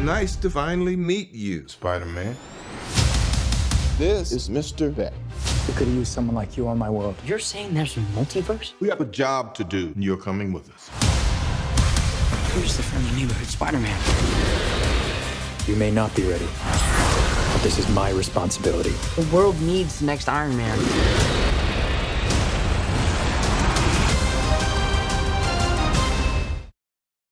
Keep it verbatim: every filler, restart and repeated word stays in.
Nice to finally meet you, Spider-Man. This is Mister Vet. I could have used someone like you on my world. You're saying there's a multiverse? We have a job to do, and you're coming with us. Who's the friendly neighborhood Spider-Man? You may not be ready, but this is my responsibility. The world needs the next Iron Man.